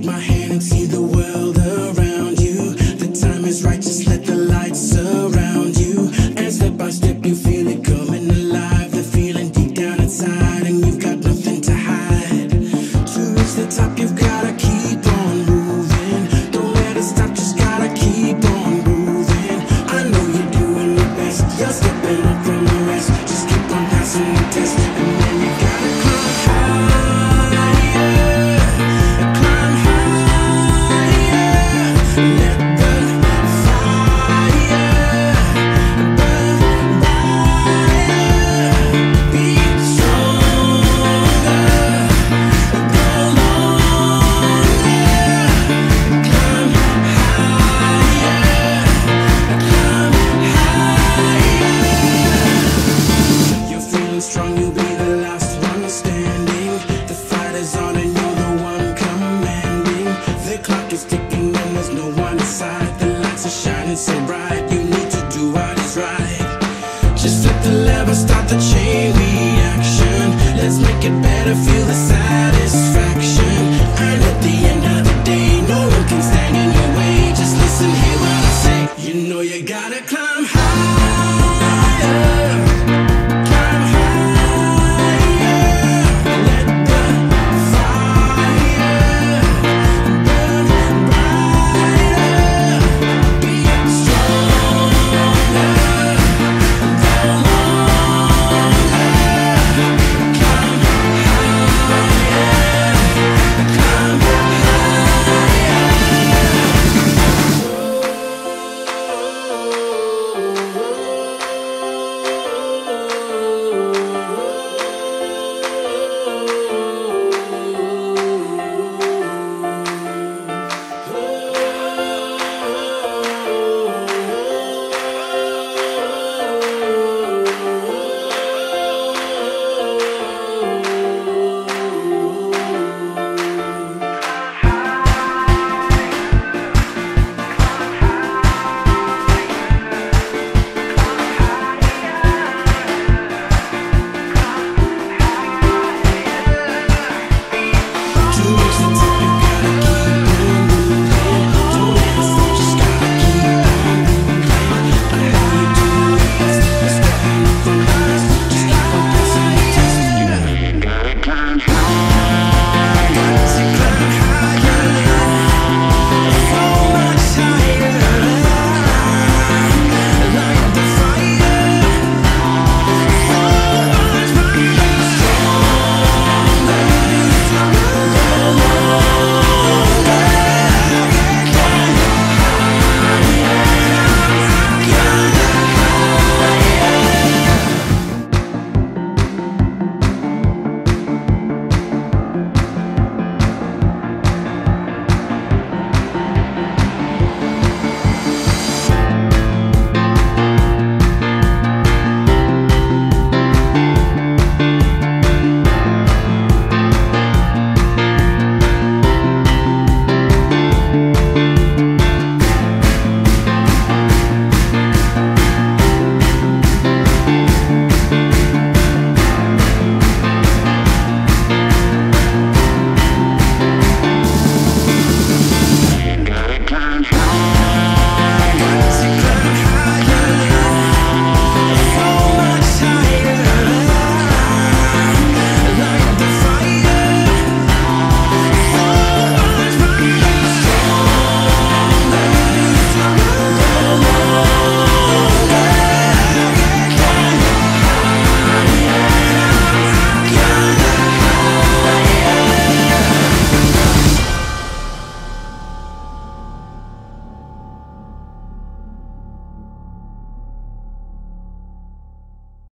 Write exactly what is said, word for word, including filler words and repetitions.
Take my hand and see the world around you. The time is right, just let the light surround you. And step by step you feel it coming alive. The feeling deep down inside, and you've got nothing to hide. To reach the top you've gotta keep on moving. Don't let it stop, just gotta keep on moving. I know you're doing your best, you're stepping up from the rest. Just keep on passing the test, and then you gotta climb higher. Climb higher. Let the fire burn brighter. Be stronger. Go longer. Climb higher. Climb higher. You're feeling strong, you'll be the last one standing. The fight is on and you're the one commanding. The clock is ticking and there's no one inside. The lights are shining so bright, you need to do what is right. Just flip the lever, start the chain reaction. Let's make it better, feel the sound.